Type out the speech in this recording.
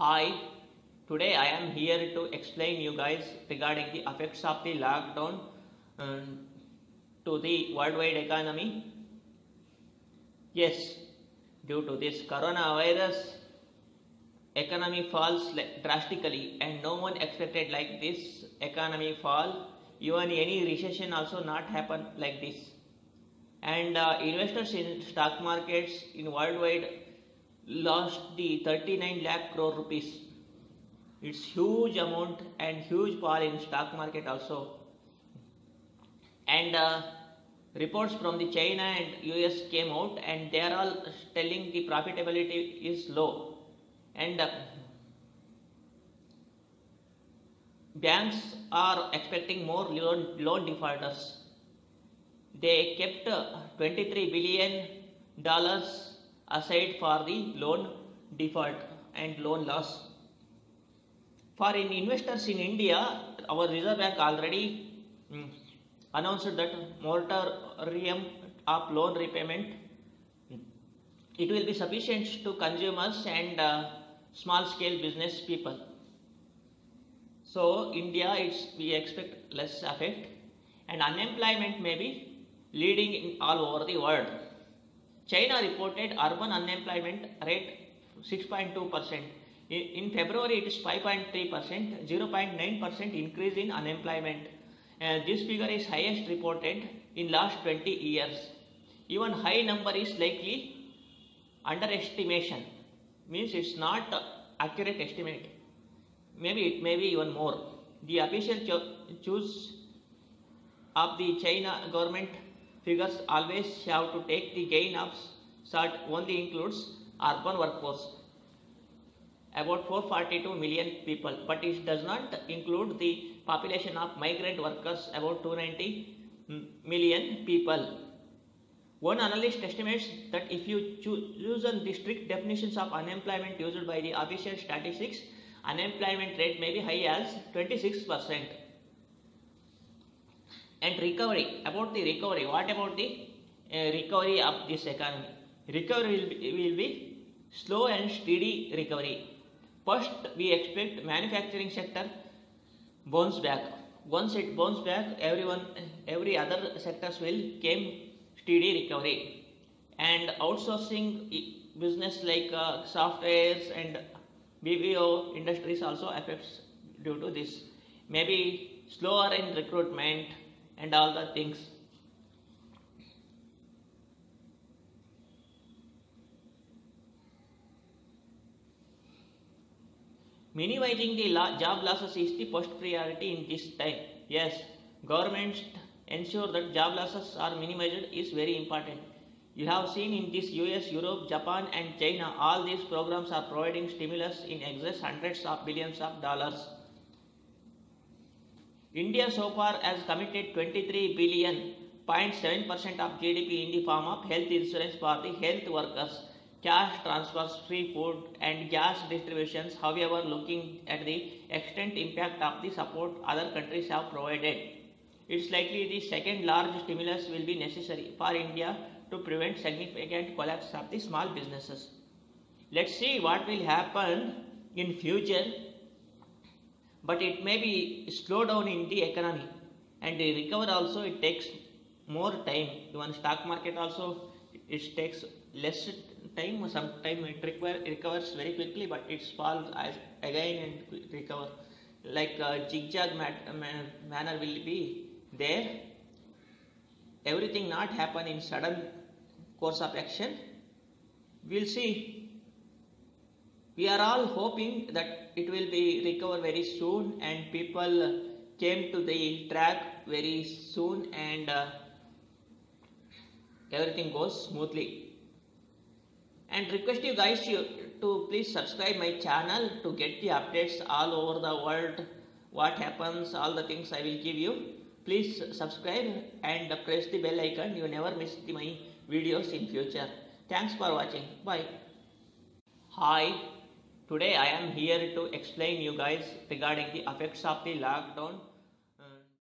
Hi, today I am here to explain you guys regarding the effects of the lockdown um, to the worldwide economy. Yes, due to this coronavirus, economy falls drastically and no one expected like this economy fall. Even any recession also not happen like this. And investors in stock markets in worldwide lost the 39 lakh crore rupees. It's huge amount and huge fall in stock market also. And reports from the China and US came out and they are all telling the profitability is low. And banks are expecting more loan defaulters. They kept $23 billion aside for the loan default and loan loss. For investors in India, our Reserve Bank already announced that moratorium of loan repayment it will be sufficient to consumers and small scale business people. So India we expect less effect and unemployment may be leading in all over the world. China reported urban unemployment rate 6.2%. In February it is 5.3%, 0.9% increase in unemployment. This figure is highest reported in last 20 years. Even high number is likely underestimation, means it's not accurate estimate. Maybe it may be even more. The official choose of the China government figures always have to take the gain of sort only includes urban workforce about 442 million people, but it does not include the population of migrant workers about 290 million people. One analyst estimates that if you use the strict definitions of unemployment used by the official statistics, unemployment rate may be high as 26%. And recovery, about the recovery, what about the recovery of this economy? Recovery will be slow and steady recovery. First, we expect manufacturing sector bounce back. Once it bounce back, every other sectors will came steady recovery. And outsourcing business like softwares and BPO industries also affects due to this. Maybe slower in recruitment and all the things. Minimizing the job losses is the first priority in this time. Yes, governments ensure that job losses are minimized is very important. You have seen in this US, Europe, Japan and China, all these programs are providing stimulus in excess hundreds of billions of dollars. India so far has committed 23 billion, 0.7% of GDP in the form of health insurance for the health workers, cash transfers, free food and gas distributions. However, looking at the extent impact of the support other countries have provided, it's likely the second large stimulus will be necessary for India to prevent significant collapse of the small businesses. Let's see what will happen in future, but it may be slow down in the economy and the recover also it takes more time. Even stock market also it takes less time. Sometimes it recovers very quickly, but it falls again and recover. Like zigzag manner will be there. Everything not happen in sudden course of action. We'll see. We are all hoping that it will be recover very soon and people came to the track very soon and everything goes smoothly. And request you guys to please subscribe my channel to get the updates all over the world, what happens, all the things I will give you. Please subscribe and press the bell icon. You never miss my videos in future. Thanks for watching. Bye. Hi, today I am here to explain you guys regarding the effects of the lockdown